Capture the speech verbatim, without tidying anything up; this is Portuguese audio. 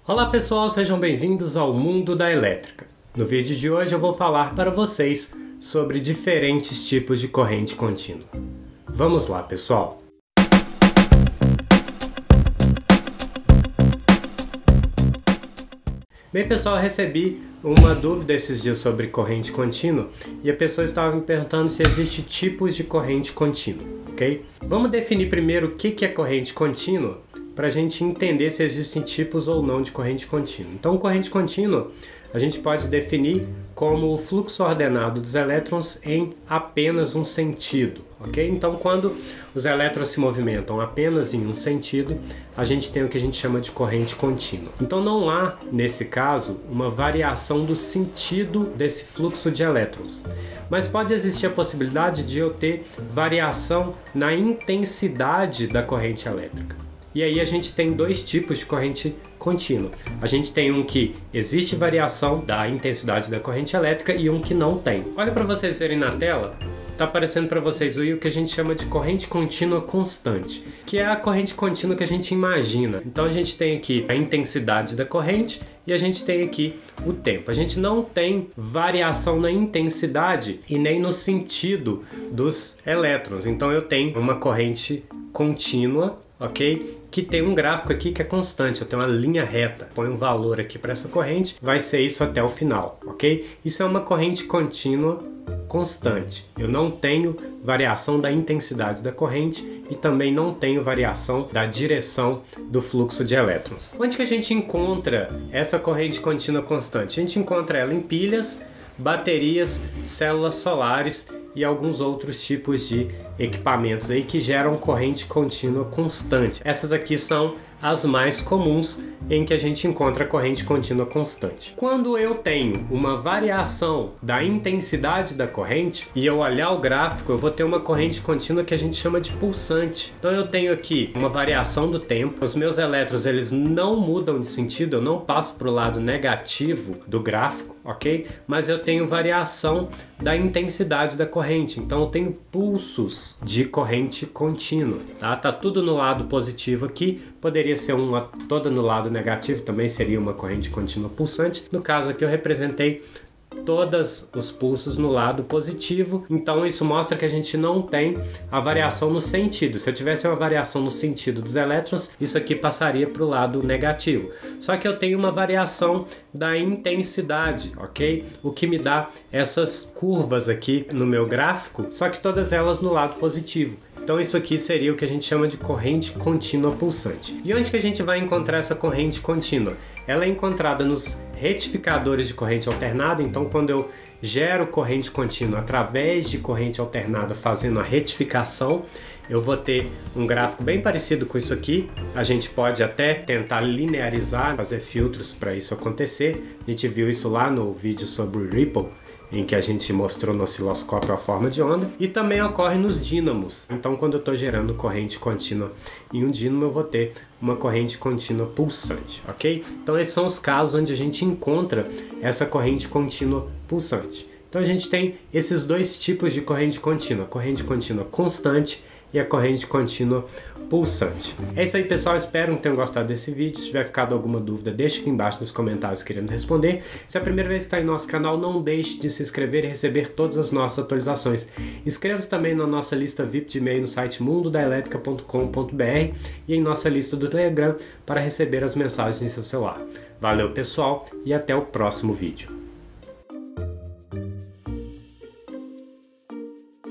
Olá pessoal, sejam bem-vindos ao Mundo da Elétrica. No vídeo de hoje eu vou falar para vocês sobre diferentes tipos de corrente contínua. Vamos lá, pessoal! Bem, pessoal, eu recebi uma dúvida esses dias sobre corrente contínua e a pessoa estava me perguntando se existe tipos de corrente contínua, ok? Vamos definir primeiro o que é corrente contínua para a gente entender se existem tipos ou não de corrente contínua. Então, corrente contínua a gente pode definir como o fluxo ordenado dos elétrons em apenas um sentido, ok? Então, quando os elétrons se movimentam apenas em um sentido, a gente tem o que a gente chama de corrente contínua. Então, não há, nesse caso, uma variação do sentido desse fluxo de elétrons. Mas pode existir a possibilidade de eu ter variação na intensidade da corrente elétrica. E aí a gente tem dois tipos de corrente contínua. A gente tem um que existe variação da intensidade da corrente elétrica e um que não tem. Olha para vocês verem na tela, está aparecendo para vocês o que a gente chama de corrente contínua constante, que é a corrente contínua que a gente imagina. Então a gente tem aqui a intensidade da corrente e a gente tem aqui o tempo. A gente não tem variação na intensidade e nem no sentido dos elétrons. Então eu tenho uma corrente contínua, ok? Que tem um gráfico aqui que é constante, eu tenho uma linha reta, põe um valor aqui para essa corrente, vai ser isso até o final, ok? Isso é uma corrente contínua constante. Eu não tenho variação da intensidade da corrente e também não tenho variação da direção do fluxo de elétrons. Onde que a gente encontra essa corrente contínua constante? A gente encontra ela em pilhas, baterias, células solares e alguns outros tipos de equipamentos aí que geram corrente contínua constante. Essas aqui são as mais comuns em que a gente encontra corrente contínua constante. Quando eu tenho uma variação da intensidade da corrente e eu olhar o gráfico, eu vou ter uma corrente contínua que a gente chama de pulsante. Então eu tenho aqui uma variação do tempo, os meus elétrons eles não mudam de sentido, eu não passo para o lado negativo do gráfico, ok? Mas eu tenho variação da intensidade da corrente, então eu tenho pulsos de corrente contínua, tá? Tá tudo no lado positivo aqui, poderia ser uma toda no lado negativo, também seria uma corrente contínua pulsante. No caso aqui eu representei todos os pulsos no lado positivo, então isso mostra que a gente não tem a variação no sentido. Se eu tivesse uma variação no sentido dos elétrons, isso aqui passaria para o lado negativo. Só que eu tenho uma variação da intensidade, ok? O que me dá essas curvas aqui no meu gráfico, só que todas elas no lado positivo. Então isso aqui seria o que a gente chama de corrente contínua pulsante. E onde que a gente vai encontrar essa corrente contínua? Ela é encontrada nos retificadores de corrente alternada. Então quando eu gero corrente contínua através de corrente alternada fazendo a retificação, eu vou ter um gráfico bem parecido com isso aqui. A gente pode até tentar linearizar, fazer filtros para isso acontecer. A gente viu isso lá no vídeo sobre o Ripple, em que a gente mostrou no osciloscópio a forma de onda, e também ocorre nos dínamos. Então quando eu estou gerando corrente contínua em um dínamo, eu vou ter uma corrente contínua pulsante, ok? Então esses são os casos onde a gente encontra essa corrente contínua pulsante. Então a gente tem esses dois tipos de corrente contínua, a corrente contínua constante e a corrente contínua pulsante. É isso aí, pessoal, espero que tenham gostado desse vídeo. Se tiver ficado alguma dúvida, deixe aqui embaixo nos comentários querendo responder. Se é a primeira vez que está em nosso canal, não deixe de se inscrever e receber todas as nossas atualizações. Inscreva-se também na nossa lista V I P de e-mail no site mundo da elétrica ponto com ponto br e em nossa lista do Telegram para receber as mensagens em seu celular. Valeu, pessoal, e até o próximo vídeo.